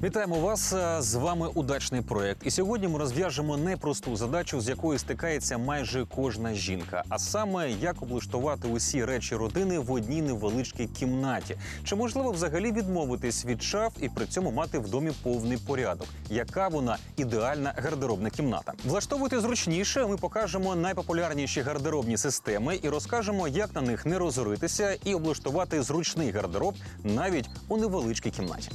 Вітаємо вас! З вами «Удачний проєкт». І сьогодні ми розв'яжемо непросту задачу, з якою стикається майже кожна жінка. А саме, як облаштувати усі речі родини в одній невеличкій кімнаті. Чи можливо взагалі відмовитись від шаф і при цьому мати в домі повний порядок? Яка вона ідеальна гардеробна кімната? Влаштовуйте зручніше, ми покажемо найпопулярніші гардеробні системи і розкажемо, як на них не розоритися і облаштувати зручний гардероб навіть у невеличкій кімнаті.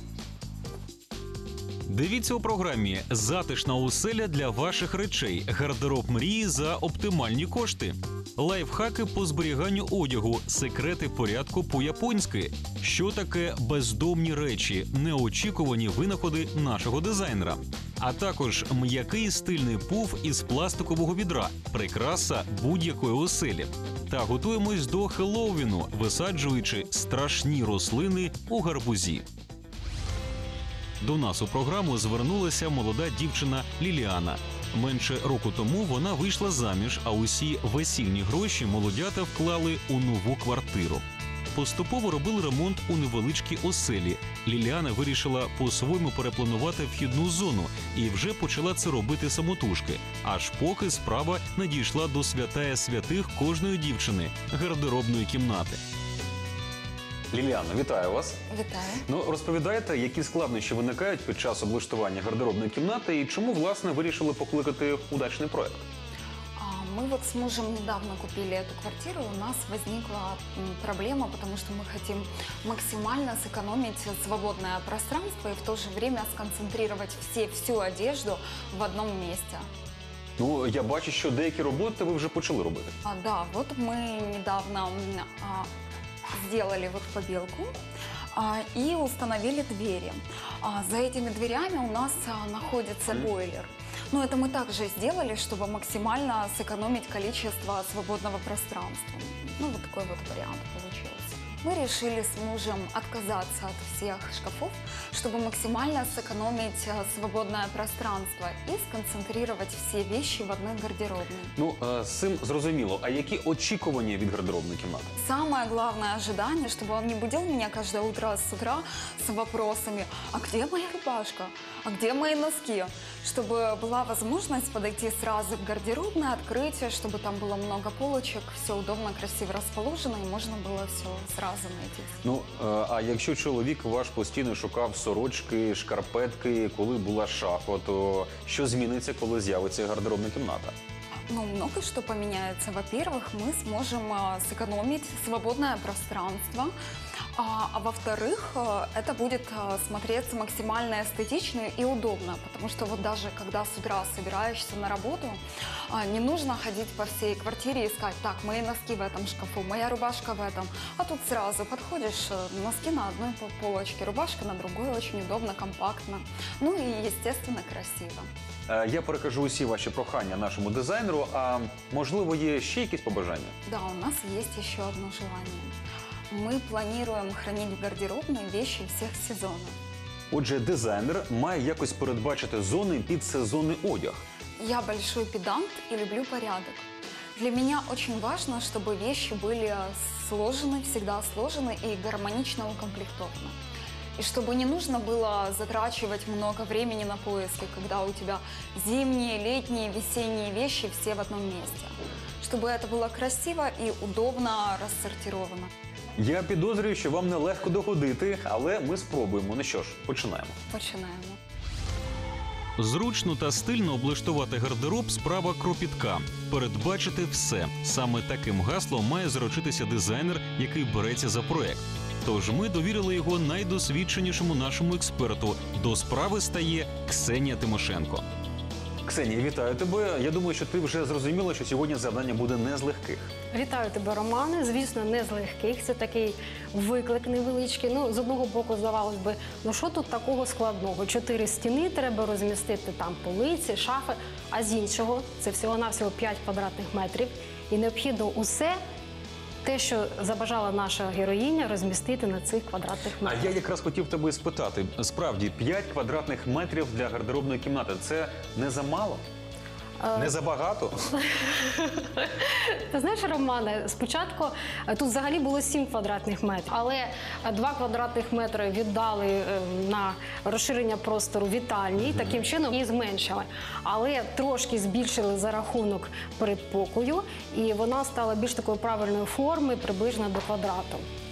Дивіться у програмі «Затишна оселя для ваших речей. Гардероб мрії за оптимальні кошти». Лайфхаки по зберіганню одягу, секрети порядку по-японськи. Що таке бездомні речі, неочікувані винаходи нашого дизайнера. А також м'який стильний пуф із пластикового відра, прикраса будь-якої оселі. Та готуємось до Хеллоуіну, висаджуючи страшні рослини у гарбузі. До нас у програму звернулася молода дівчина Ліліана. Менше року тому вона вийшла заміж, а усі весільні гроші молодята вклали у нову квартиру. Поступово робили ремонт у невеличкій оселі. Ліліана вирішила по-своєму перепланувати вхідну зону і вже почала це робити самотужки. Аж поки справа не дійшла до святая святих кожної дівчини – гардеробної кімнати. Ліліано, вітаю вас. Вітаю. Розповідайте, які складнощі виникають під час облаштування гардеробної кімнати і чому, власне, вирішили покликати «Удачний проєкт». Мы вот с мужем недавно купили эту квартиру, у нас возникла проблема, потому что мы хотим максимально сэкономить свободное пространство и в то же время сконцентрировать всю одежду в одном месте. Я бачу, що деякі роботи ви вже почали робити. Да, вот мы недавно сделали вот побелку и установили двери. За этими дверями у нас находится бойлер. Но это мы также сделали, чтобы максимально сэкономить количество свободного пространства. Вот такой вот вариант получился. Мы решили с мужем отказаться от всех шкафов, чтобы максимально сэкономить свободное пространство и сконцентрировать все вещи в одной гардеробной. З цим зрозуміло. А які очікування від гардеробної кімнати? Самое главное ожидание, чтобы он не будил меня каждое утро с утра с вопросами: а где моя рубашка? А где мои носки? Чтобы была возможность подойти сразу в гардеробную, открыть, чтобы там было много полочек, все удобно, красиво расположено, и можно было все сразу найти. А якщо чоловік ваш постійно шукав сорочки, шкарпетки, коли була шафа, то що зміниться, коли з'явиться гардеробна кімната? Много что поменяется. Во-первых, мы сможем сэкономить свободное пространство. А во-вторых, это будет смотреться максимально эстетично и удобно, потому что вот даже когда с утра собираешься на работу, не нужно ходить по всей квартире и искать: так, мои носки в этом шкафу, моя рубашка в этом. А тут сразу подходишь, носки на одной полочке, рубашка на другой, очень удобно, компактно. И, естественно, красиво. Я перекажу усі ваші прохання нашому дизайнеру, а можливо є ще якісь побажання? Да, у нас есть еще одно желание. Мы планируем хранить в гардеробной вещи всех сезонов. Отже, дизайнер має якось передбачити зони під сезонний одяг. Я большой педант и люблю порядок. Для меня очень важно, чтобы вещи были сложены, всегда сложены и гармонично укомплектованы. И чтобы не нужно было затрачивать много времени на поиски, когда у тебя зимние, летние, весенние вещи все в одном месте. Чтобы это было красиво и удобно рассортировано. Я підозрюю, що вам нелегко доходити, але ми спробуємо. Починаємо. Починаємо. Зручно та стильно облаштувати гардероб – справа кропітка. Передбачити все. Саме таким гаслом має заручитися дизайнер, який береться за проект. Тож ми довірили його найдосвідченішому нашому експерту. До справи стає Ксенія Тимошенко. Ксенія, вітаю тебе. Я думаю, що ти вже зрозуміла, що сьогодні завдання буде не з легких. Вітаю тебе, Романе. Звісно, не з легких. Це такий виклик невеличкий. З одного боку, здавалось би, що тут такого складного? 4 стіни треба розмістити, там полиці, шафи. А з іншого, це всього-навсього 5 квадратних метрів. І необхідно усе те, що забажала наша героїня, розмістити на цих квадратних метрах. А я якраз хотів тебе спитати. Справді, 5 квадратних метрів для гардеробної кімнати – це не замало? Не забагато? Ти знаєш, Романе, спочатку тут взагалі було 7 квадратних метрів, але 2 квадратних метри віддали на розширення простору вітальні, таким чином і зменшили. Але трошки збільшили за рахунок передпокою, і вона стала більш такої правильної форми, приблизно до квадрату.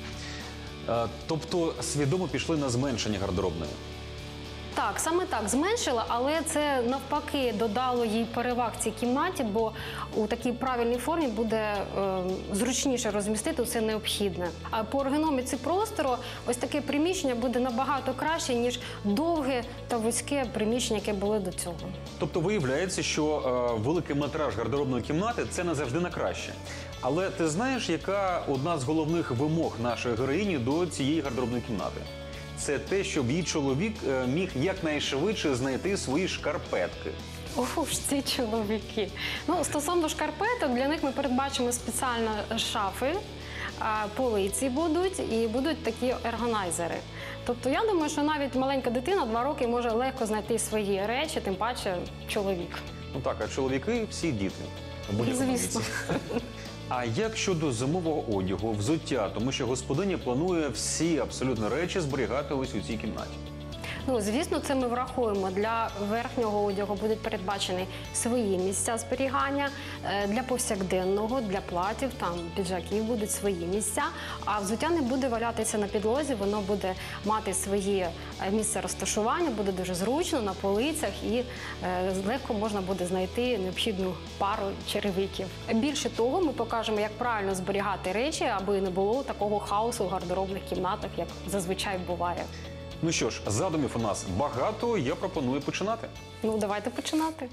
Тобто свідомо пішли на зменшення гардеробної? Так, саме так, зменшила, але це навпаки додало їй переваг цій кімнаті, бо у такій правильній формі буде зручніше розмістити все необхідне. А по ергономіці простору ось таке приміщення буде набагато краще, ніж довге та вузьке приміщення, яке було до цього. Тобто виявляється, що великий метраж гардеробної кімнати – це не завжди на краще. Але ти знаєш, яка одна з головних вимог нашої героїні до цієї гардеробної кімнати? Це те, щоб її чоловік міг якнайшвидше знайти свої шкарпетки. Ох, ці чоловіки. Ну, стосовно шкарпеток, для них ми передбачимо спеціально шафи, полиці будуть і будуть такі органайзери. Тобто я думаю, що навіть маленька дитина 2 роки може легко знайти свої речі, тим паче чоловік. Ну так, а чоловіки – всі діти. Звісно. А як щодо зимового одягу, взуття? Тому що господиня планує всі абсолютно речі зберігати ось у цій кімнаті. Ну, звісно, це ми врахуємо. Для верхнього одягу будуть передбачені свої місця зберігання, для повсякденного, для платів, там, піджаків будуть свої місця, а взуття не буде валятися на підлозі, воно буде мати своє місце розташування, буде дуже зручно на полицях і легко можна буде знайти необхідну пару черевиків. Більше того, ми покажемо, як правильно зберігати речі, аби не було такого хаосу в гардеробних кімнатах, як зазвичай буває. Ну що ж, задумів у нас багато, я пропоную починати. Ну, давайте починати.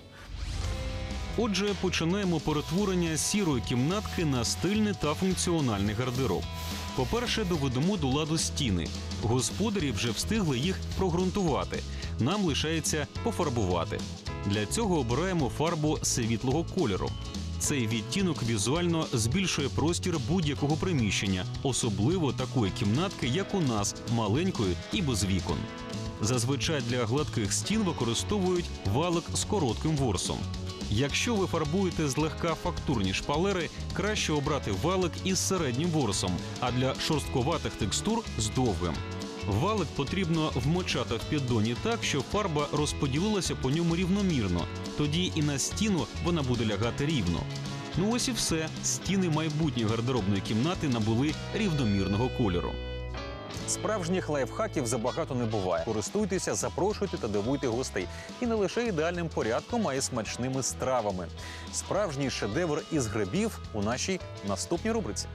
Отже, починаємо перетворення сірої кімнатки на стильний та функціональний гардероб. По-перше, доведемо до ладу стіни. Господарі вже встигли їх прогрунтувати. Нам лишається пофарбувати. Для цього обираємо фарбу світлого кольору. Цей відтінок візуально збільшує простір будь-якого приміщення, особливо такої кімнатки, як у нас, маленької і без вікон. Зазвичай для гладких стін використовують валик з коротким ворсом. Якщо ви фарбуєте злегка фактурні шпалери, краще обрати валик із середнім ворсом, а для шорстковатих текстур – з довгим. Валик потрібно вмочати в піддоні так, щоб фарба розподілилася по ньому рівномірно. Тоді і на стіну вона буде лягати рівно. Ну ось і все. Стіни майбутньої гардеробної кімнати набули рівномірного кольору. Справжніх лайфхаків забагато не буває. Користуйтеся, запрошуйте та дивуйте гостей. І не лише ідеальним порядком, а й смачними стравами. Справжній шедевр із грибів у нашій наступній рубриці.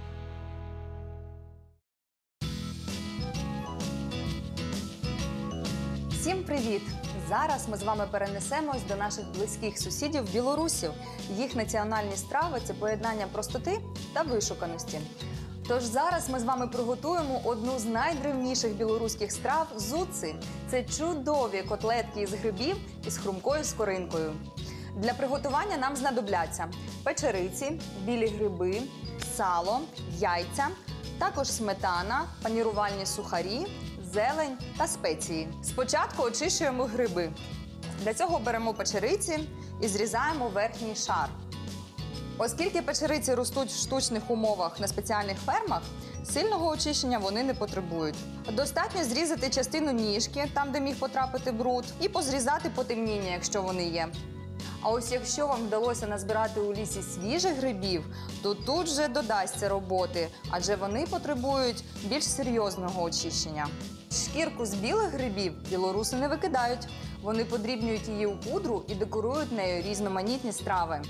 Всім привіт! Зараз ми з вами перенесемось до наших близьких сусідів білорусів. Їх національні страви – це поєднання простоти та вишуканості. Тож зараз ми з вами приготуємо одну з найдревніших білоруських страв – зуци. Це чудові котлетки із грибів із хрумкою скоринкою. Для приготування нам знадобляться печериці, білі гриби, сало, яйця, також сметана, панірувальні сухарі, зелень та спеції. Спочатку очищуємо гриби. Для цього беремо печериці і зрізаємо верхній шар. Оскільки печериці ростуть в штучних умовах на спеціальних фермах, сильного очищення вони не потребують. Достатньо зрізати частину ніжки, там де міг потрапити бруд, і позрізати потемніння, якщо вони є. А ось якщо вам вдалося назбирати у лісі свіжих грибів, то тут же додасться роботи, адже вони потребують більш серйозного очищення. Шкірку з білих грибів білоруси не викидають. Вони подрібнюють її у пудру і декорують нею різноманітні страви.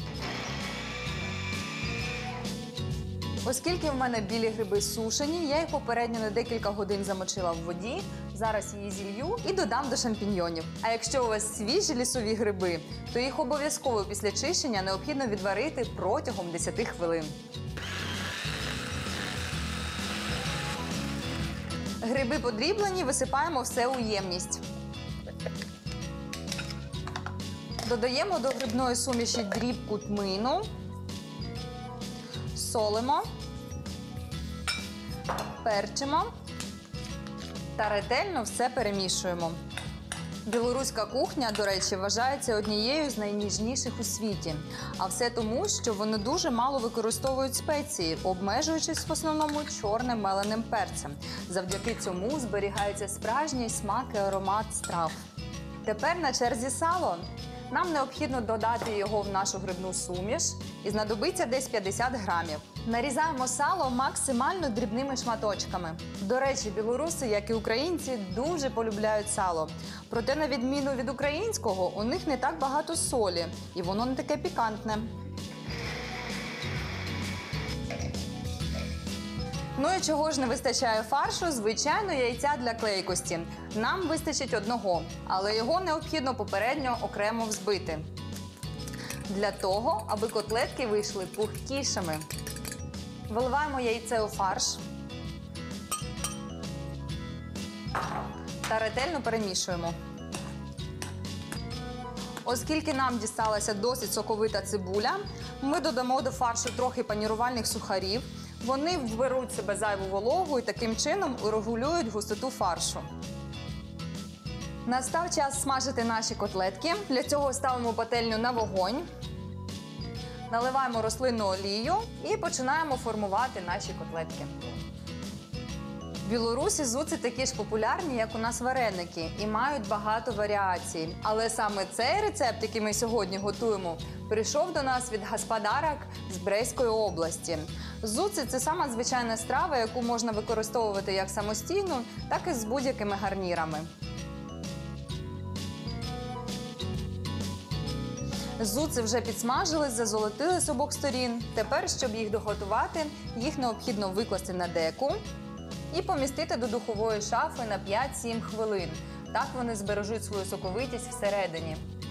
Оскільки в мене білі гриби сушені, я їх попередньо на декілька годин замочила в воді. Зараз її зілью і додам до шампіньйонів. А якщо у вас свіжі лісові гриби, то їх обов'язково після чищення необхідно відварити протягом 10 хвилин. Гриби подріблені, висипаємо все у ємність. Додаємо до грибної суміші дрібку тмину, солимо, перчимо та ретельно все перемішуємо. Білоруська кухня, до речі, вважається однією з найніжніших у світі. А все тому, що вони дуже мало використовують спеції, обмежуючись в основному чорним меленим перцем. Завдяки цьому зберігається справжній смак і аромат страв. Тепер на черзі сало. Нам необхідно додати його в нашу грибну суміш і знадобиться десь 50 грамів. Нарізаємо сало максимально дрібними шматочками. До речі, білоруси, як і українці, дуже полюбляють сало. Проте, на відміну від українського, у них не так багато солі, і воно не таке пікантне. Ну і чого ж не вистачає фаршу? Звичайно, яйця для клейкості. Нам вистачить одного, але його необхідно попередньо окремо взбити. Для того, аби котлетки вийшли пухкішими. Виливаємо яйце у фарш та ретельно перемішуємо. Оскільки нам дісталася досить соковита цибуля, ми додамо до фаршу трохи панірувальних сухарів. Вони вберуть в себе зайву вологу і таким чином урегулюють густоту фаршу. Настав час смажити наші котлетки. Для цього ставимо пательню на вогонь, наливаємо рослинну олію і починаємо формувати наші котлетки. В Білорусі зуци такі ж популярні, як у нас вареники, і мають багато варіацій. Але саме цей рецепт, який ми сьогодні готуємо, прийшов до нас від господарок з Брестської області. Зуци – це сама звичайна страва, яку можна використовувати як самостійно, так і з будь-якими гарнірами. Зуци вже підсмажились, зазолотили з обох сторін. Тепер, щоб їх доготувати, їх необхідно викласти на деку і помістити до духової шафи на 5-7 хвилин. Так вони збережуть свою соковитість всередині.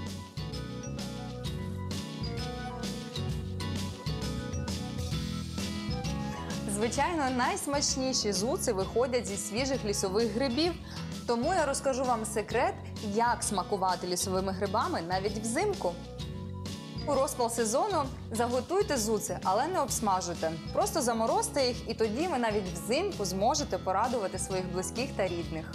Звичайно, найсмачніші зуци виходять зі свіжих лісових грибів. Тому я розкажу вам секрет, як смакувати лісовими грибами навіть взимку. У розпал сезону заготуйте зуци, але не обсмажуйте. Просто заморозьте їх, і тоді ви навіть взимку зможете порадувати своїх близьких та рідних.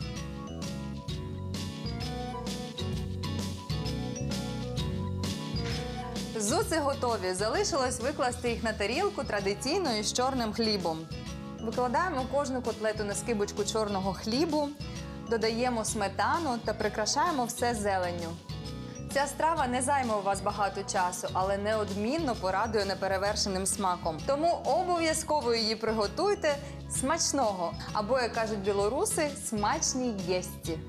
Зуци готові. Залишилось викласти їх на тарілку традиційно із чорним хлібом. Викладаємо кожну котлету на скибочку чорного хлібу, додаємо сметану та прикрашаємо все зеленню. Ця страва не займе у вас багато часу, але неодмінно порадує неперевершеним смаком. Тому обов'язково її приготуйте смачного, або, як кажуть білоруси, смачні єсті.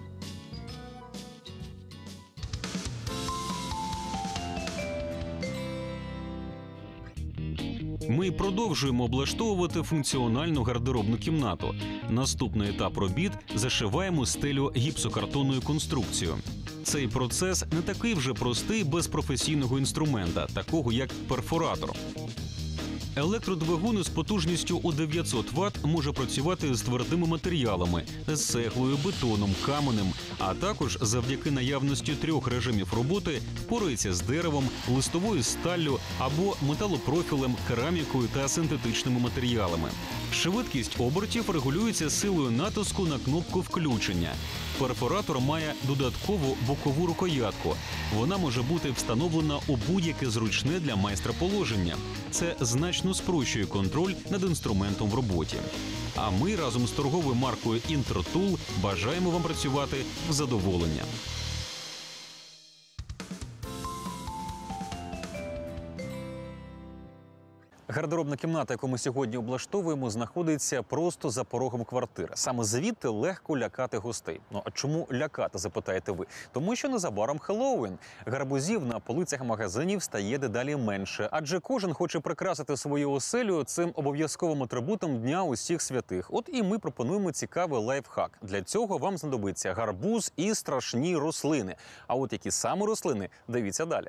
Ми продовжуємо облаштовувати функціональну гардеробну кімнату. Наступний етап робіт – зашиваємо стелю гіпсокартонною конструкцією. Цей процес не такий вже простий без професійного інструмента, такого як перфоратор. Електродвигун з потужністю у 900 Вт може працювати з твердими матеріалами – з цеглою, бетоном, каменем, а також завдяки наявності 3 режимів роботи впорається з деревом, листовою сталлю або металопрофілем, керамікою та синтетичними матеріалами. Швидкість обертів регулюється силою натиску на кнопку включення. Перфоратор має додаткову бокову рукоятку. Вона може бути встановлена у будь-яке зручне для майстра положення. Це значно спрощує контроль над інструментом в роботі. А ми разом з торговою маркою «Інтротул» бажаємо вам працювати в задоволення. Гардеробна кімната, яку ми сьогодні облаштовуємо, знаходиться просто за порогом квартири. Саме звідти легко лякати гостей. Ну а чому лякати, запитаєте ви? Тому що незабаром Хеллоуін. Гарбузів на полицях магазинів стає дедалі менше, адже кожен хоче прикрасити свою оселю цим обов'язковим атрибутом Дня усіх святих. От і ми пропонуємо цікавий лайфхак. Для цього вам знадобиться гарбуз і страшні рослини. А от які саме рослини, дивіться далі.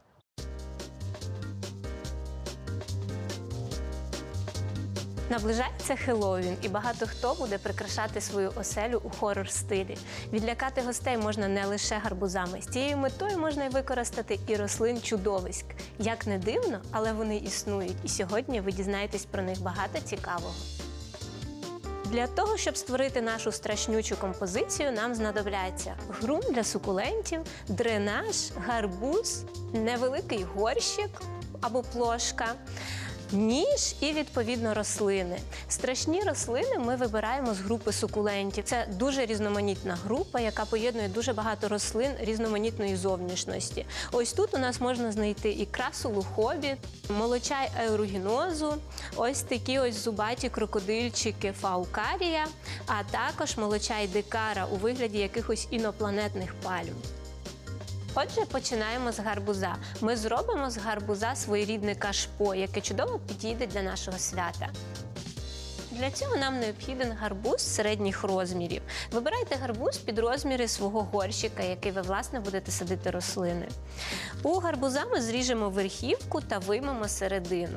Наближається Хеллоуін, і багато хто буде прикрашати свою оселю у хорор-стилі. Відлякати гостей можна не лише гарбузами. З цією метою можна й використати і рослин-чудовиськ. Як не дивно, але вони існують. І сьогодні ви дізнаєтесь про них багато цікавого. Для того, щоб створити нашу страшнючу композицію, нам знадобляться ґрунт для сукулентів, дренаж, гарбуз, невеликий горщик або плошка, ніж і, відповідно, рослини. Страшні рослини ми вибираємо з групи сукулентів. Це дуже різноманітна група, яка поєднує дуже багато рослин різноманітної зовнішності. Ось тут у нас можна знайти і красулу хобіт, молочай аерugінозу, ось такі ось зубаті крокодильчики фаукарія, а також молочай дикара у вигляді якихось інопланетних пальм. Отже, починаємо з гарбуза. Ми зробимо з гарбуза своєрідне кашпо, яке чудово підійде для нашого свята. Для цього нам необхіден гарбуз середніх розмірів. Вибирайте гарбуз під розміри свого горщика, який ви, власне, будете садити рослини. У гарбуза ми зріжемо верхівку та виймемо середину.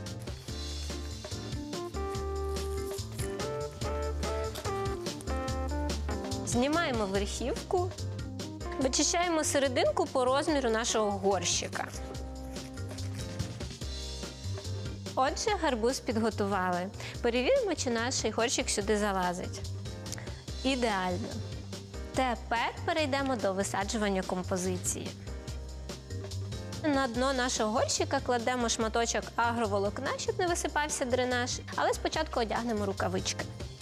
Знімаємо верхівку. Вичищаємо серединку по розміру нашого горщика. Отже, гарбуз підготували. Перевіримо, чи наш горщик сюди залазить. Ідеально. Тепер перейдемо до висаджування композиції. На дно нашого горщика кладемо шматочок агроволокна, щоб не висипався дренаж, але спочатку одягнемо рукавички.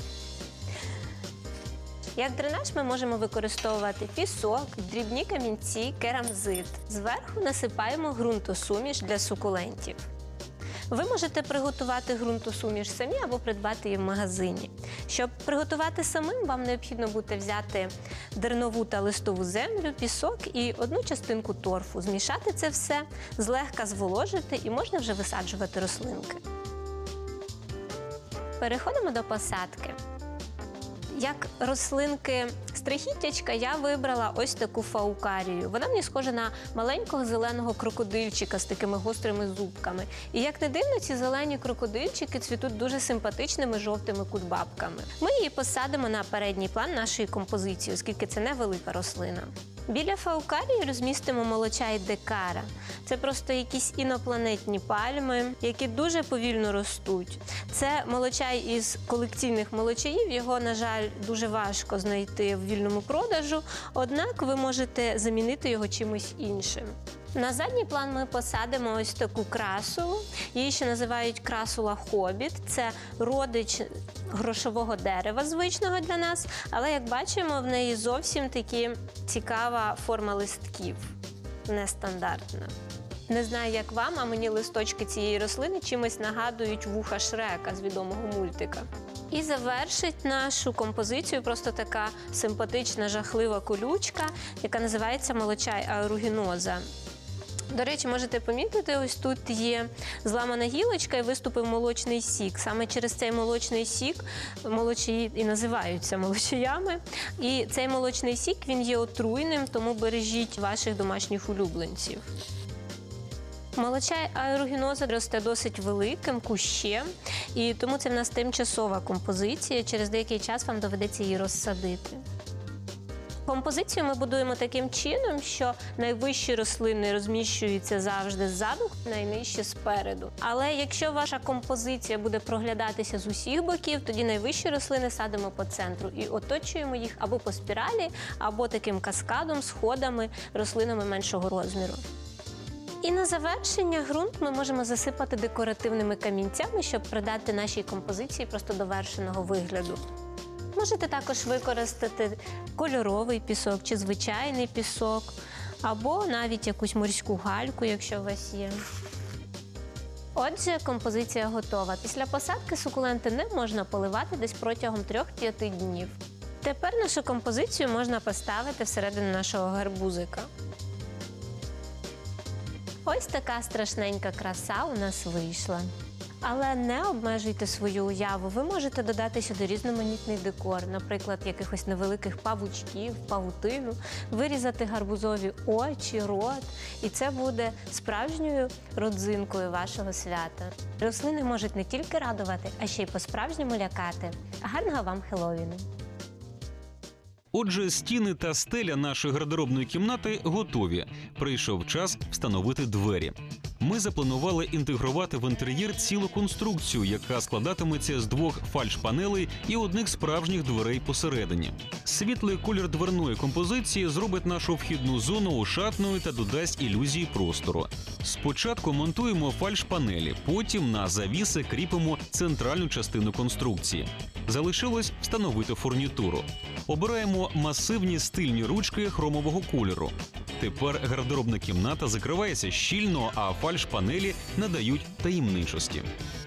Як дренаж ми можемо використовувати пісок, дрібні камінці, керамзит. Зверху насипаємо ґрунтосуміш для сукулентів. Ви можете приготувати ґрунтосуміш самі або придбати її в магазині. Щоб приготувати самим, вам необхідно буде взяти дернову та листову землю, пісок і одну частинку торфу. Змішати це все, злегка зволожити і можна вже висаджувати рослинки. Переходимо до посадки. Як рослинки страхіттячка я вибрала ось таку фаукарію. Вона мені схожа на маленького зеленого крокодильчика з такими гострими зубками. І як не дивно, ці зелені крокодильчики цвітуть дуже симпатичними жовтими кульбабками. Ми її посадимо на передній план нашої композиції, оскільки це невелика рослина. Біля фаукарії розмістимо молочай дикара. Це просто якісь інопланетні пальми, які дуже повільно ростуть. Це молочай із колекційних молочаїв, його, на жаль, дуже важко знайти в вільному продажу, однак ви можете замінити його чимось іншим. На задній план ми посадимо ось таку красулу. Її ще називають красула хобіт. Це родич грошового дерева, звичного для нас, але, як бачимо, в неї зовсім таки цікава форма листків, нестандартна. Не знаю, як вам, а мені листочки цієї рослини чимось нагадують вуха Шрека з відомого мультика. І завершить нашу композицію просто така симпатична, жахлива колючка, яка називається молочай аерugіноза. До речі, можете помітити, ось тут є зламана гілочка і виступив молочний сік. Саме через цей молочний сік молочаї і називаються молочаями. І цей молочний сік, він є отруйним, тому бережіть ваших домашніх улюбленців. Молочай аерugіноза росте досить великим кущем, і тому це в нас тимчасова композиція. Через деякий час вам доведеться її розсадити. Композицію ми будуємо таким чином, що найвищі рослини розміщуються завжди ззаду, найнижчі спереду. Але якщо ваша композиція буде проглядатися з усіх боків, тоді найвищі рослини садимо по центру і оточуємо їх або по спіралі, або таким каскадом, сходами, рослинами меншого розміру. І на завершення ґрунт ми можемо засипати декоративними камінцями, щоб придати нашій композиції просто довершеного вигляду. Можете також використати кольоровий пісок чи звичайний пісок, або навіть якусь морську гальку, якщо у вас є. Отже, композиція готова. Після посадки сукуленти не можна поливати десь протягом 3-5 днів. Тепер нашу композицію можна поставити всередину нашого гарбузика. Ось така страшненька краса у нас вийшла. Але не обмежуйте свою уяву. Ви можете додати сюди різноманітний декор, наприклад, якихось невеликих павучків, павутину, вирізати гарбузові очі, рот. І це буде справжньою родзинкою вашого свята. Рослини можуть не тільки радувати, а ще й по-справжньому лякати. Гарного вам Хеллоуіну! Отже, стіни та стеля нашої гардеробної кімнати готові. Прийшов час встановити двері. ми запланували інтегрувати в інтер'єр цілу конструкцію, яка складатиметься з 2 фальш-панелей і одних справжніх дверей посередині. Світлий колір дверної композиції зробить нашу вхідну зону ошатною та додасть ілюзії простору. Спочатку монтуємо фальш-панелі, потім на завіси кріпимо центральну частину конструкції. Залишилось встановити фурнітуру. Обираємо масивні стильні ручки хромового кольору. Тепер гардеробна кімната закривається щільно, а фальш-панелі надають таємничості.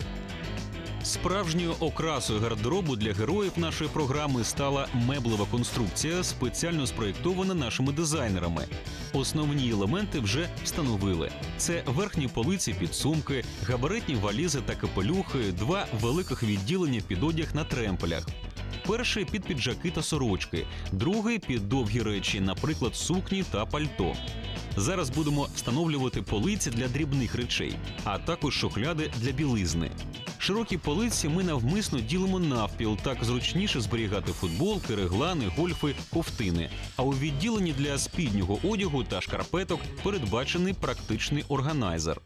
Справжньою окрасою гардеробу для героїв нашої програми стала меблева конструкція, спеціально спроєктована нашими дизайнерами. Основні елементи вже встановили. Це верхні полиці під сумки, габаритні валізи та капелюхи, 2 великих відділення під одяг на тремпелях. Перший під піджаки та сорочки, другий під довгі речі, наприклад, сукні та пальто. Зараз будемо встановлювати полиці для дрібних речей, а також шухляди для білизни. Широкі полиці ми навмисно ділимо навпіл, так зручніше зберігати футболки, реглани, гольфи, ковтини. А у відділенні для спіднього одягу та шкарпеток передбачений практичний органайзер.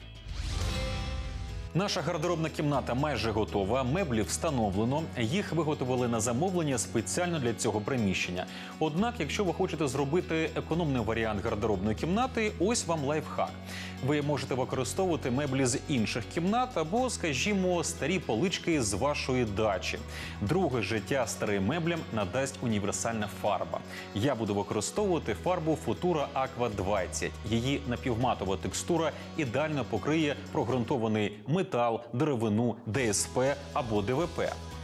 Наша гардеробна кімната майже готова, меблі встановлено, їх виготовили на замовлення спеціально для цього приміщення. Однак, якщо ви хочете зробити економний варіант гардеробної кімнати, ось вам лайфхак. Ви можете використовувати меблі з інших кімнат або, скажімо, старі полички з вашої дачі. Друге життя старим меблям надасть універсальна фарба. Я буду використовувати фарбу Futura Aqua 20. Її напівматова текстура ідеально покриє прогрунтований метал, деревину, ДСП або ДВП.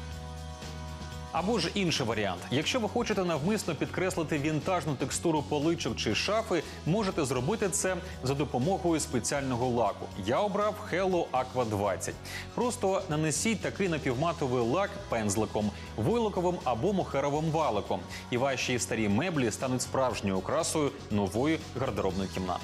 Або ж інший варіант. Якщо ви хочете навмисно підкреслити вінтажну текстуру поличок чи шафи, можете зробити це за допомогою спеціального лаку. Я обрав Hello Aqua 20. Просто нанесіть такий напівматовий лак пензликом, войлоковим або мохеровим валиком, і ваші старі меблі стануть справжньою окрасою нової гардеробної кімнати.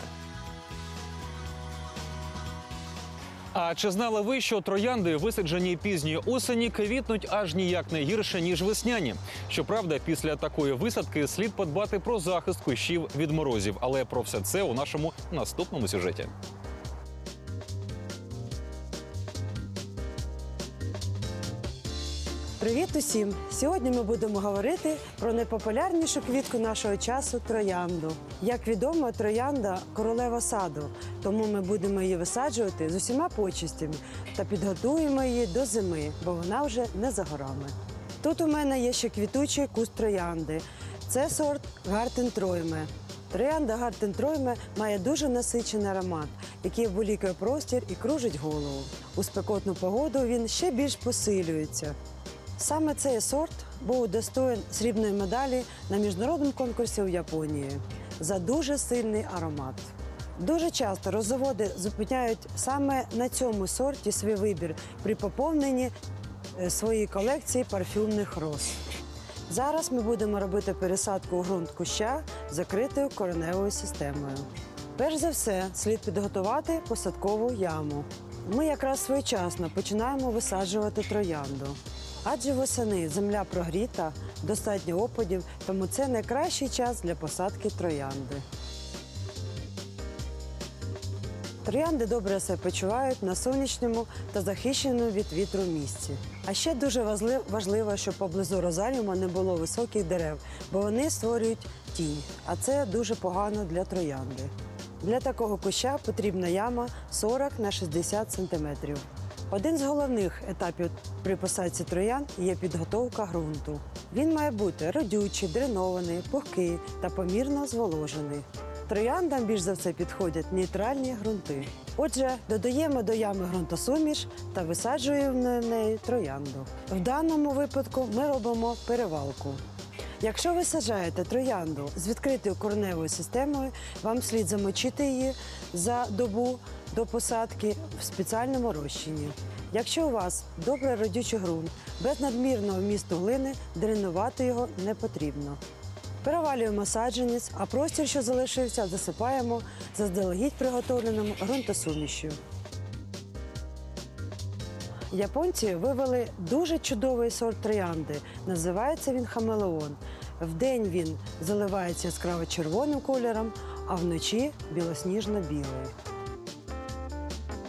А чи знали ви, що троянди, висаджені пізньої осені, квітнуть аж ніяк не гірше, ніж весняні? Щоправда, після такої висадки слід подбати про захист кущів від морозів. Але про все це у нашому наступному сюжеті. Привіт усім! Сьогодні ми будемо говорити про найпопулярнішу квітку нашого часу – троянду. Як відомо, троянда – королева саду, тому ми будемо її висаджувати з усіма почестями та підготуємо її до зими, бо вона вже не за горами. Тут у мене є ще квітучий куст троянди. Це сорт Гартен Тройме. Троянда Гартен Тройме має дуже насичений аромат, який обволікує простір і кружить голову. У спекотну погоду він ще більш посилюється. Саме цей сорт був удостоєн срібної медалі на міжнародному конкурсі у Японії за дуже сильний аромат. Дуже часто роззаводи зупиняють саме на цьому сорті свій вибір при поповненні своєї колекції парфюмних роз. Зараз ми будемо робити пересадку у ґрунт куща з закритою кореневою системою. Перш за все, слід підготувати посадкову яму. Ми якраз своєчасно починаємо висаджувати троянду. Адже восени земля прогріта, достатньо опадів, тому це найкращий час для посадки троянди. Троянди добре себе почувають на сонячному та захищеному від вітру місці. А ще дуже важливо, щоб поблизу розаріума не було високих дерев, бо вони створюють тінь, а це дуже погано для троянди. Для такого куща потрібна яма 40 на 60 см. Один з головних етапів при посадці троянд є підготовка ґрунту. Він має бути родючий, дренований, пухкий та помірно зволожений. Трояндам більш за все підходять нейтральні ґрунти. Отже, додаємо до ями ґрунтосуміш та висаджуємо в неї троянду. В даному випадку ми робимо перевалку. Якщо ви саджаєте троянду з відкритою кореневою системою, вам слід замочити її за добу до посадки в спеціальному розчині. Якщо у вас добре родючий ґрунт, без надмірного вмісту глини, дренувати його не потрібно. Перевалюємо саджанець, а простір, що залишився, засипаємо заздалегідь приготовленим ґрунтосумішю. Японці вивели дуже чудовий сорт троянди. Називається він хамелеон. Вдень він заливається яскраво червоним кольором, а вночі білосніжно-білий.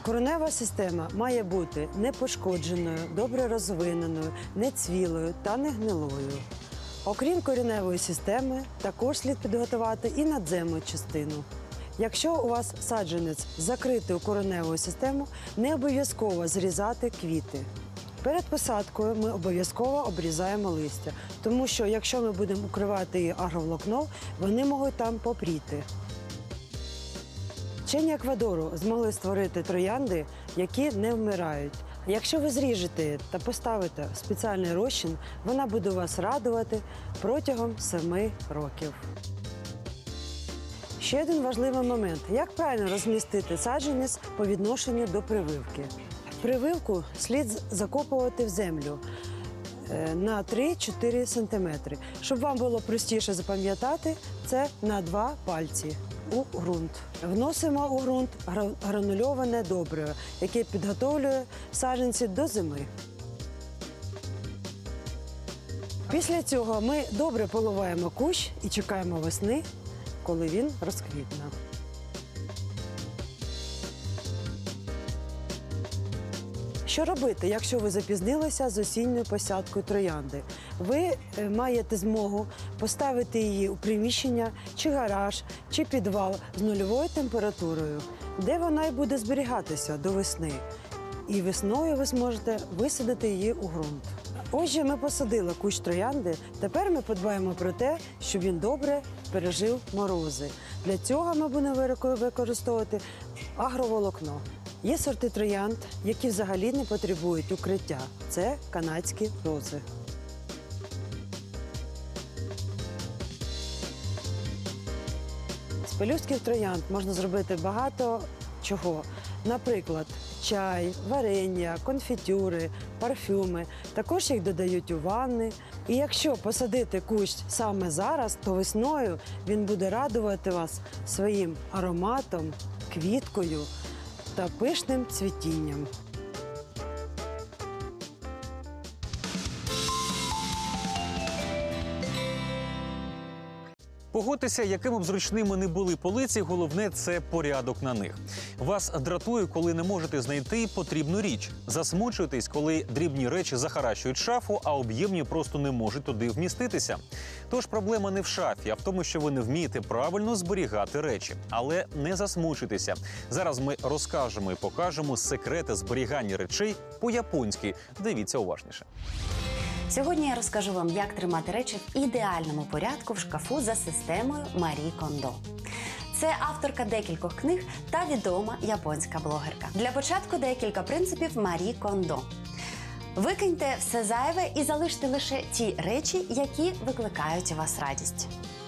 Коренева система має бути непошкодженою, добре розвиненою, нецвілою та не гнилою. Окрім кореневої системи, також слід підготувати і надземну частину. Якщо у вас саджанець закритий у кореневу систему, не обов'язково зрізати квіти. Перед посадкою ми обов'язково обрізаємо листя, тому що якщо ми будемо укривати її агроволокном, вони можуть там попріти. Вчені Еквадору змогли створити троянди, які не вмирають. Якщо ви зріжете та поставите в спеціальний розчин, вона буде вас радувати протягом 7 років. Ще один важливий момент – як правильно розмістити саджанець по відношенню до прививки. Прививку слід закопувати в землю на 3-4 см. Щоб вам було простіше запам'ятати, це на 2 пальці у ґрунт. Вносимо у ґрунт гранульоване добриво, яке підготовлює саджанці до зими. Після цього ми добре поливаємо кущ і чекаємо весни, коли він розквітне. Що робити, якщо ви запізнилися з осінньою посадкою троянди? Ви маєте змогу поставити її у приміщення, чи гараж, чи підвал з нульовою температурою, де вона й буде зберігатися до весни. І весною ви зможете висадити її у ґрунт. Отже, ми посадили кущ троянди, тепер ми подбаємо про те, щоб він добре пережив морози. Для цього ми будемо використовувати агроволокно. Є сорти троянд, які взагалі не потребують укриття. Це канадські рози. З пелюстків троянд можна зробити багато чого. Наприклад, чай, варення, конфітюри, парфюми. Також їх додають у ванни. І якщо посадити кущ саме зараз, то весною він буде радувати вас своїм ароматом, квіткою та пишним цвітінням. Погодьтеся, якими б зручними не були полиці, головне – це порядок на них. Вас дратує, коли не можете знайти потрібну річ. Засмучуєтесь, коли дрібні речі захаращують шафу, а об'ємні просто не можуть туди вміститися. Тож проблема не в шафі, а в тому, що ви не вмієте правильно зберігати речі. Але не засмучуйтеся. Зараз ми розкажемо і покажемо секрети зберігання речей по-японськи. Дивіться уважніше. Сьогодні я розкажу вам, як тримати речі в ідеальному порядку в шкафу за системою Марі Кондо. Це авторка декількох книг та відома японська блогерка. Для початку декілька принципів Марі Кондо. Викиньте все зайве і залиште лише ті речі, які викликають у вас радість.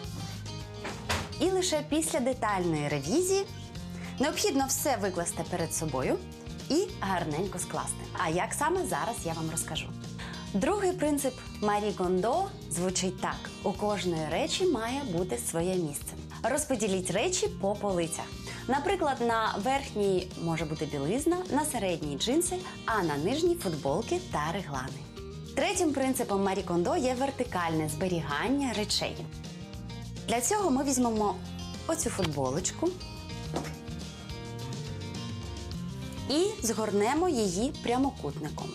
І лише після детальної ревізії необхідно все викласти перед собою і гарненько скласти. А як саме, зараз я вам розкажу. Другий принцип Марі Кондо звучить так. У кожної речі має бути своє місце. Розподіліть речі по полицях. Наприклад, на верхній може бути білизна, на середній джинси, а на нижній футболки та реглани. Третім принципом Марі Кондо є вертикальне зберігання речей. Для цього ми візьмемо оцю футболочку і згорнемо її прямокутником.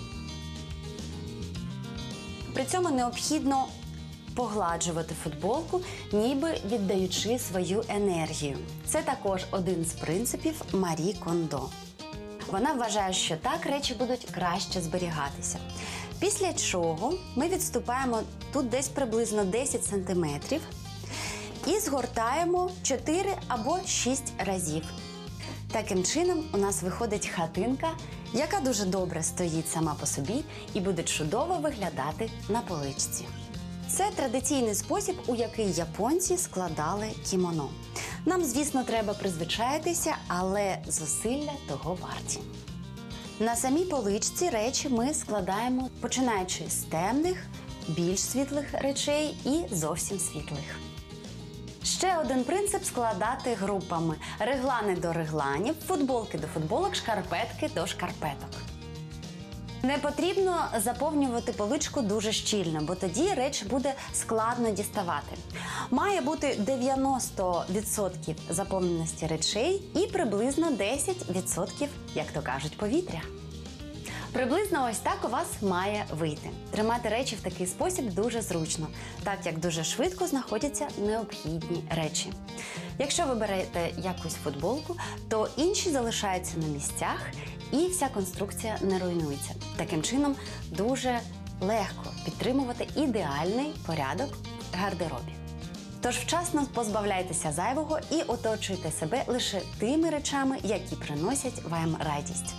При цьому необхідно погладжувати футболку, ніби віддаючи свою енергію. Це також один з принципів Марі Кондо. Вона вважає, що так речі будуть краще зберігатися. Після чого ми відступаємо тут десь приблизно 10 см і згортаємо 4 або 6 разів. Таким чином у нас виходить хатинка, яка дуже добре стоїть сама по собі і буде чудово виглядати на поличці. Це традиційний спосіб, у який японці складали кімоно. Нам, звісно, треба призвичаїтися, але зусилля того варті. На самій поличці речі ми складаємо, починаючи з темних, більш світлих речей і зовсім світлих. Ще один принцип – складати групами. Реглани до регланів, футболки до футболок, шкарпетки до шкарпеток. Не потрібно заповнювати поличку дуже щільно, бо тоді реч буде складно діставати. Має бути 90% заповненості речей і приблизно 10%, як то кажуть, повітря. Приблизно ось так у вас має вийти. Тримати речі в такий спосіб дуже зручно, так як дуже швидко знаходяться необхідні речі. Якщо ви берете якусь футболку, то інші залишаються на місцях і вся конструкція не руйнується. Таким чином дуже легко підтримувати ідеальний порядок в гардеробі. Тож вчасно позбавляйтеся зайвого і оточуйте себе лише тими речами, які приносять вам радість.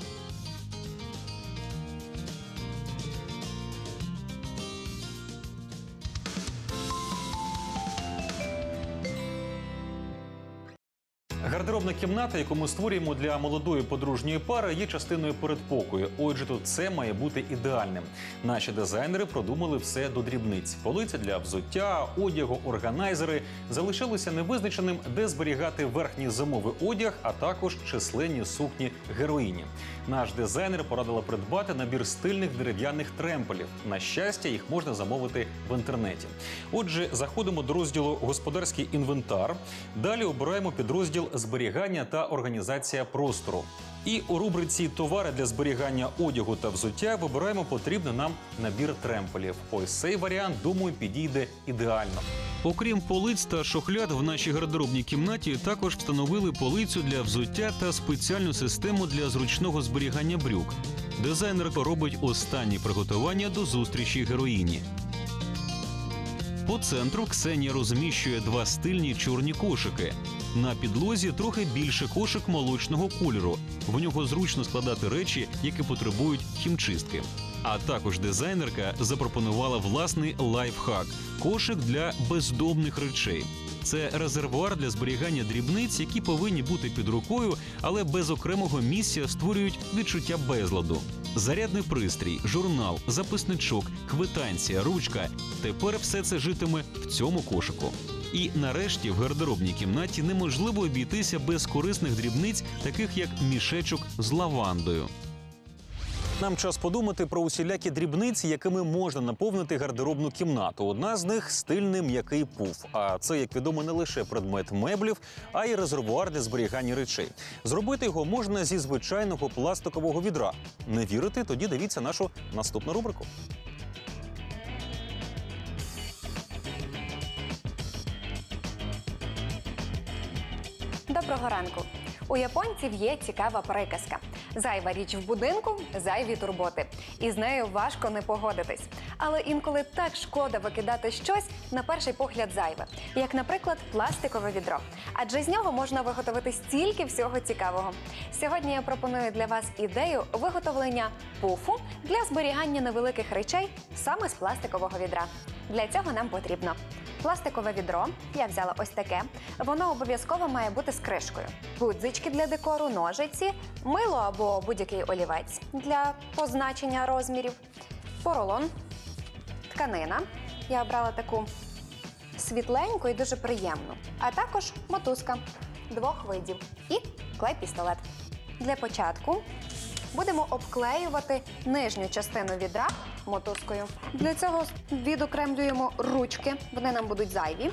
Гардеробна кімната, яку ми створюємо для молодої подружньої пари, є частиною передпокою. Отже, тут все має бути ідеальним. Наші дизайнери продумали все до дрібниць. Полиці для взуття, одягу, органайзери. Залишилося невизначеним, де зберігати верхній зимовий одяг, а також численні сукні героїні. Наш дизайнер порадила придбати набір стильних дерев'яних тремпелів. На щастя, їх можна замовити в інтернеті. Отже, заходимо до розділу «Господарський інвентар». Далі обираємо підрозділ «Зберігання та організація простору». І у рубриці «Товари для зберігання одягу та взуття» вибираємо потрібний нам набір тремпелів. Ось цей варіант, думаю, підійде ідеально. Окрім полиць та шухляд, в нашій гардеробній кімнаті також встановили полицю для взуття та спеціальну систему для зручного зберігання брюк. Дизайнер робить останні приготування до зустрічі героїні. По центру Ксенія розміщує два стильні чорні кошики. На підлозі трохи більше кошик молочного кольору. В нього зручно складати речі, які потребують хімчистки. А також дизайнерка запропонувала власний лайфхак – кошик для бездомних речей. Це резервуар для зберігання дрібниць, які повинні бути під рукою, але без окремого місця створюють відчуття безладу. Зарядний пристрій, журнал, записничок, квитанція, ручка – тепер все це житиме в цьому кошику. І нарешті в гардеробній кімнаті неможливо обійтися без корисних дрібниць, таких як мішечок з лавандою. Нам час подумати про усілякі дрібниці, якими можна наповнити гардеробну кімнату. Одна з них – стильний м'який пуф. А це, як відомо, не лише предмет меблів, а й резервуар для зберігання речей. Зробити його можна зі звичайного пластикового відра. Не вірите? Тоді дивіться нашу наступну рубрику. Доброго ранку! У японців є цікава приказка. Зайва річ в будинку – зайві турботи. І з нею важко не погодитись. Але інколи так шкода викидати щось, на перший погляд, зайве. Як, наприклад, пластикове відро. Адже з нього можна виготовити стільки всього цікавого. Сьогодні я пропоную для вас ідею виготовлення пуфу для зберігання невеликих речей саме з пластикового відра. Для цього нам потрібно пластикове відро, я взяла ось таке, воно обов'язково має бути з кришкою. Гудзички для декору, ножиці, мило або будь-який олівець для позначення розмірів, поролон, тканина, я обрала таку світленьку і дуже приємну, а також мотузка двох видів і клей-пістолет. Для початку будемо обклеювати нижню частину відра мотузкою. Для цього відокремлюємо ручки, вони нам будуть зайві.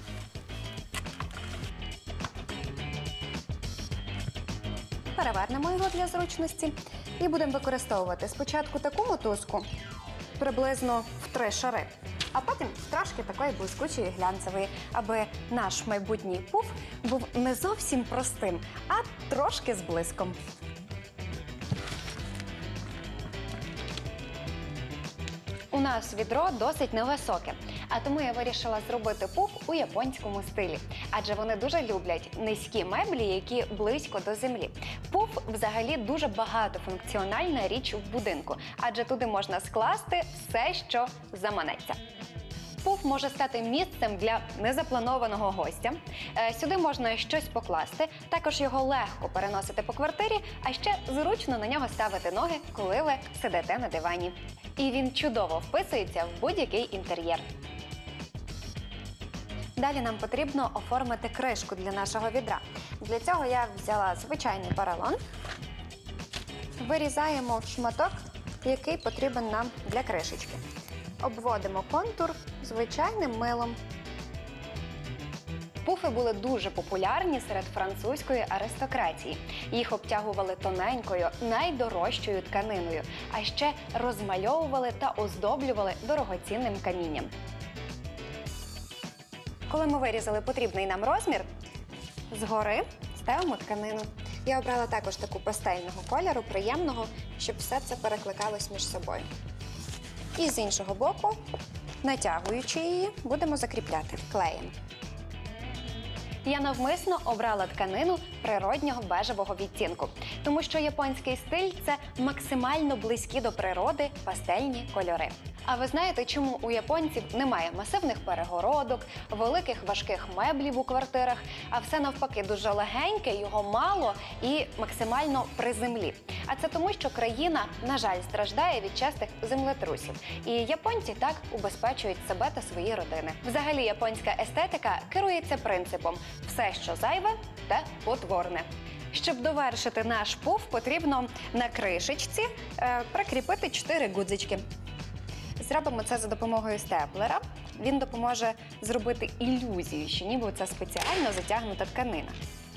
Перевернемо його для зручності і будемо використовувати спочатку таку мотузку, приблизно в 3 шари, а потім трошки такої блискучої глянцевої, аби наш майбутній пуф був не зовсім простим, а трошки з блиском. У нас відро досить невисоке, а тому я вирішила зробити пуф у японському стилі. Адже вони дуже люблять низькі меблі, які близько до землі. Пуф взагалі дуже багатофункціональна річ в будинку, адже туди можна скласти все, що заманеться. Пуф може стати місцем для незапланованого гостя. Сюди можна щось покласти, також його легко переносити по квартирі, а ще зручно на нього ставити ноги, коли ви сидите на дивані. І він чудово вписується в будь-який інтер'єр. Далі нам потрібно оформити кришку для нашого відра. Для цього я взяла звичайний поролон, вирізаємо шматок який потрібен нам для кришечки. Обводимо контур звичайним милом. Пуфи були дуже популярні серед французької аристократії. Їх обтягували тоненькою, найдорожчою тканиною, а ще розмальовували та оздоблювали дорогоцінним камінням. Коли ми вирізали потрібний нам розмір, згори ставимо тканину. Я обрала також таку пастельного кольору, приємного, щоб все це перекликалось між собою. І з іншого боку, натягуючи її, будемо закріпляти клеєм. Я навмисно обрала тканину природнього бежевого відтінку, тому що японський стиль – це максимально близькі до природи пастельні кольори. А ви знаєте, чому у японців немає масивних перегородок, великих важких меблів у квартирах, а все навпаки дуже легеньке, його мало і максимально при землі? А це тому, що країна, на жаль, страждає від частих землетрусів. І японці так убезпечують себе та свої родини. Взагалі, японська естетика керується принципом «все, що зайве, те потворне». Щоб довершити наш пуф, потрібно на кришечці прикріпити 4 гудзички. Зробимо це за допомогою степлера. Він допоможе зробити ілюзію, що ніби це спеціально затягнута тканина.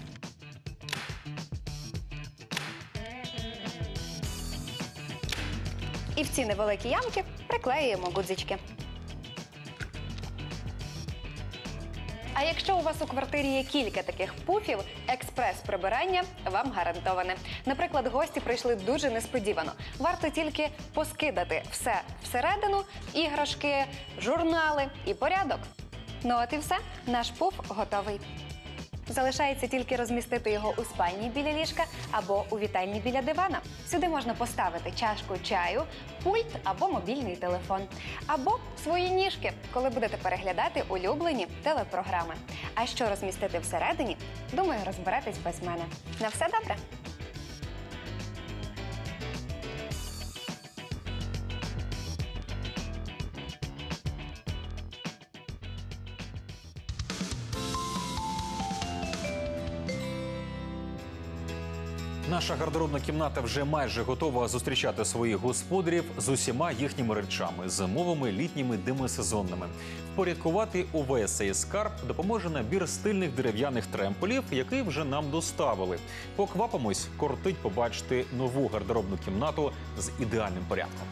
І в ці невеликі ямки приклеюємо гудзички. А якщо у вас у квартирі є кілька таких пуфів, експрес-прибирання вам гарантоване. Наприклад, гості прийшли дуже несподівано. Варто тільки поскидати все всередину, іграшки, журнали і порядок. Ну от і все, наш пуф готовий. Залишається тільки розмістити його у спальні біля ліжка або у вітальні біля дивана. Сюди можна поставити чашку чаю, пульт або мобільний телефон. Або свої ніжки, коли будете переглядати улюблені телепрограми. А що розмістити всередині, думаю, розберетесь без мене. На все добре! Наша гардеробна кімната вже майже готова зустрічати своїх господарів з усіма їхніми речами – зимовими, літніми, демисезонними. Впорядкувати увесь цей скарб допоможе набір стильних дерев'яних тремполів, який вже нам доставили. Поквапимось, кортить побачити нову гардеробну кімнату з ідеальним порядком.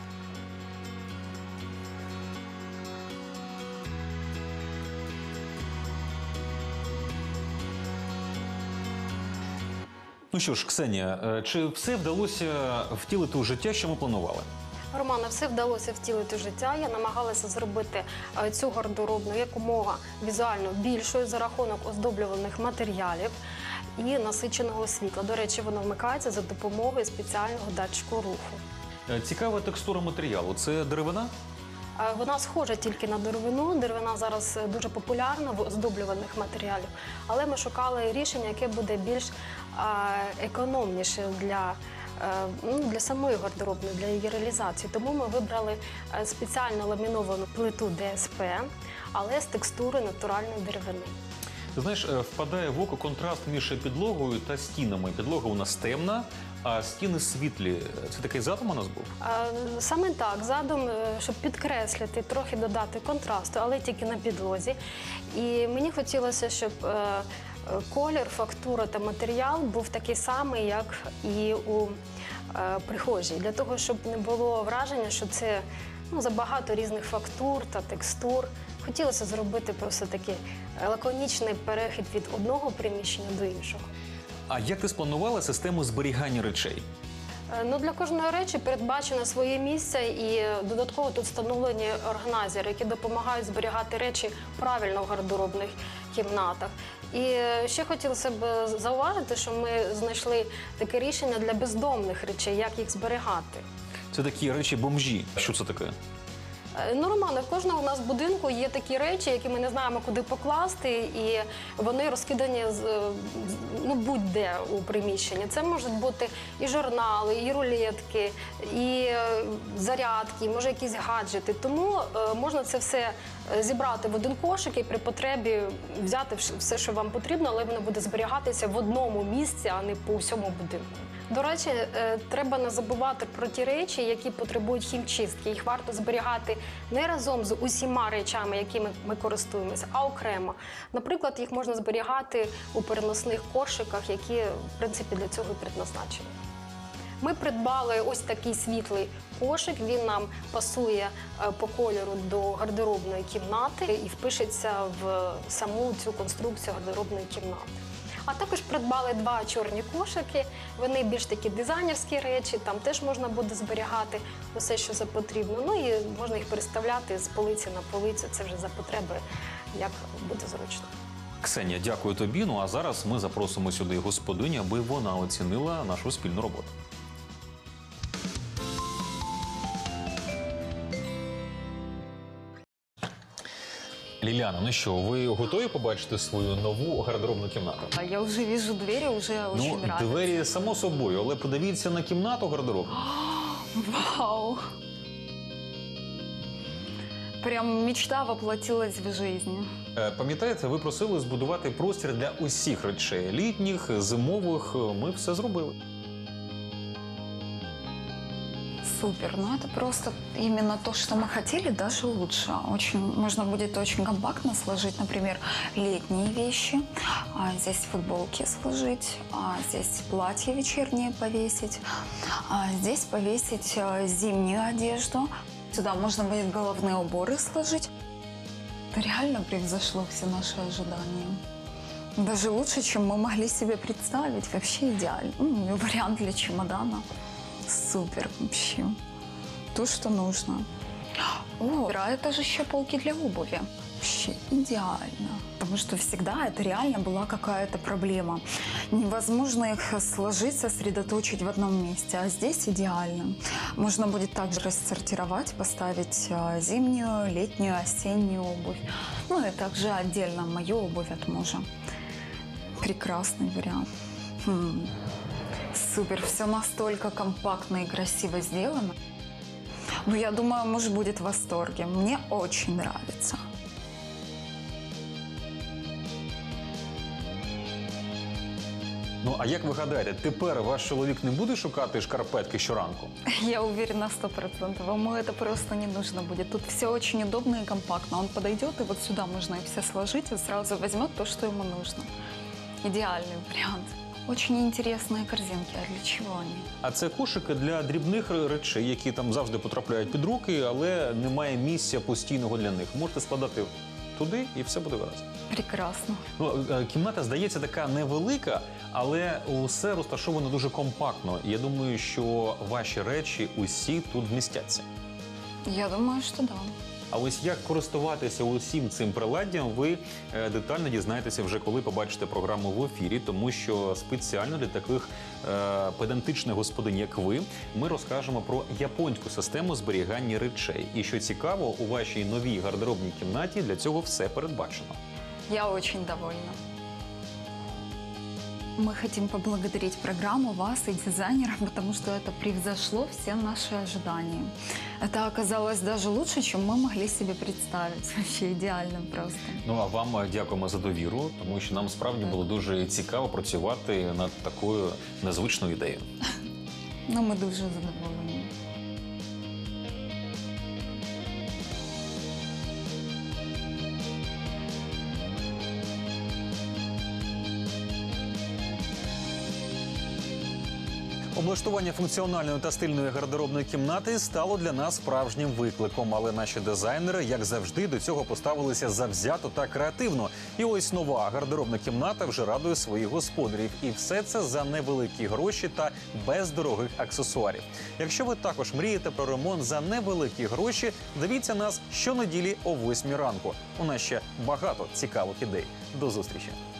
Ну що ж, Ксенія, чи все вдалося втілити у життя, що ми планували? Романе, все вдалося втілити в життя. Я намагалася зробити цю гардеробну якомога візуально більшою за рахунок оздоблюваних матеріалів і насиченого світла. До речі, воно вмикається за допомогою спеціального датчику руху. Цікава текстура матеріалу – це деревина? Вона схожа тільки на деревину. Деревина зараз дуже популярна в оздоблюваних матеріалів. Але ми шукали рішення, яке буде більш економніше для самої гардеробної, для її реалізації. Тому ми вибрали спеціально ламіновану плиту ДСП, але з текстури натуральної деревини. Ти знаєш, впадає в око контраст між підлогою та стінами. Підлога у нас темна, а стіни світлі. Це такий задум у нас був? Саме так. Задум, щоб підкреслити, трохи додати контрасту, але тільки на підлозі. І мені хотілося, щоб колір, фактура та матеріал був такий самий, як і у прихожій. Для того, щоб не було враження, що це забагато різних фактур та текстур. Хотілося зробити просто такий лаконічний перехід від одного приміщення до іншого. А як ти спланувала систему зберігання речей? Для кожної речі передбачено своє місце і додатково тут встановлені органайзери, які допомагають зберігати речі правильно в гардеробних кімнатах. І ще хотілося б зауважити, що ми знайшли таке рішення для бездомних речей, як їх зберігати. Це такі речі-бомжі. Що це таке? Романе, в кожного у нас в будинку є такі речі, які ми не знаємо, куди покласти, і вони розкидані будь-де у приміщенні. Це можуть бути і журнали, і рулетки, і зарядки, може якісь гаджети. Тому можна це все зібрати в один кошик і при потребі взяти все, що вам потрібно, але воно буде зберігатися в одному місці, а не по всьому будинку. До речі, треба не забувати про ті речі, які потребують хімчистки. Їх варто зберігати не разом з усіма речами, якими ми користуємося, а окремо. Наприклад, їх можна зберігати у переносних кошиках, які, в принципі, для цього і предназначені. Ми придбали ось такий світлий кошик, він нам пасує по кольору до гардеробної кімнати і впишеться в саму цю конструкцію гардеробної кімнати. А також придбали 2 чорні кошики, вони більш такі дизайнерські речі, там теж можна буде зберігати все, що за потрібно. Ну і можна їх переставляти з полиці на полицю, це вже за потреби, як буде зручно. Ксенія, дякую тобі. Ну а зараз ми запросимо сюди господиню, аби вона оцінила нашу спільну роботу. Ліляна, ну що, ви готові побачити свою нову гардеробну кімнату? Я уже вижу двери, уже очень нравится. Двері само собою, але подивіться на кімнату гардеробну. Вау! Прям мечта воплотилась в жизнь. Пам'ятаєте, ви просили збудувати простір для усіх речей. Літніх, зимових, ми все зробили. Супер, ну это просто именно то, что мы хотели, даже лучше. Можно будет очень компактно сложить, например, летние вещи, здесь футболки сложить, здесь платье вечернее повесить, здесь повесить зимнюю одежду. Сюда можно будет головные уборы сложить. Это реально превзошло все наши ожидания. Даже лучше, чем мы могли себе представить. Вообще идеально. Вариант для чемодана. Супер вообще. То, что нужно. О, а это же еще полки для обуви. Вообще идеально. Потому что всегда это реально была какая-то проблема. Невозможно их сложить, сосредоточить в одном месте. А здесь идеально. Можно будет также рассортировать, поставить зимнюю, летнюю, осеннюю обувь. Ну и также отдельно мою обувь от мужа. Прекрасный вариант. Супер, все настолько компактно и красиво сделано. Ну, я думаю, муж будет в восторге. Мне очень нравится. Ну, а як ви гадаєте, тепер ваш чоловік не буде шукати шкарпетки щоранку? Я уверена 100%. Ему это просто не нужно будет. Тут все очень удобно и компактно. Он подойдет, и вот сюда можно их все сложить, и сразу возьмет то, что ему нужно. Идеальный вариант. Очень интересные корзинки. А для чего они? А це кошики для дрібних речей, які там завжди потрапляють під руки, але немає місця постійного для них. Можете складати туди, і все буде гаразд. Прекрасно. Ну, кімната, здається, така невелика, але усе розташовано дуже компактно. І я думаю, що ваші речі усі тут вмістяться. Я думаю, что да. А ось як користуватися усім цим приладдям, ви детально дізнаєтеся вже коли побачите програму в ефірі, тому що спеціально для таких педантичних господинь, як ви, ми розкажемо про японську систему зберігання речей. І що цікаво, у вашій новій гардеробній кімнаті для цього все передбачено. Я очень довольна. Мы хотим поблагодарить программу, вас и дизайнера, потому что это превзошло все наши ожидания. Это оказалось даже лучше, чем мы могли себе представить. Вообще идеально просто. Ну, а вам дякуємо за довіру, тому що нам справді було дуже цікаво працювати над такою незвичною ідеєю. Ну, мы дуже задоволені. Облаштування функціональної та стильної гардеробної кімнати стало для нас справжнім викликом, але наші дизайнери, як завжди, до цього поставилися завзято та креативно. І ось нова гардеробна кімната вже радує своїх господарів. І все це за невеликі гроші та без дорогих аксесуарів. Якщо ви також мрієте про ремонт за невеликі гроші, дивіться нас щонеділі о 8 ранку. У нас ще багато цікавих ідей. До зустрічі!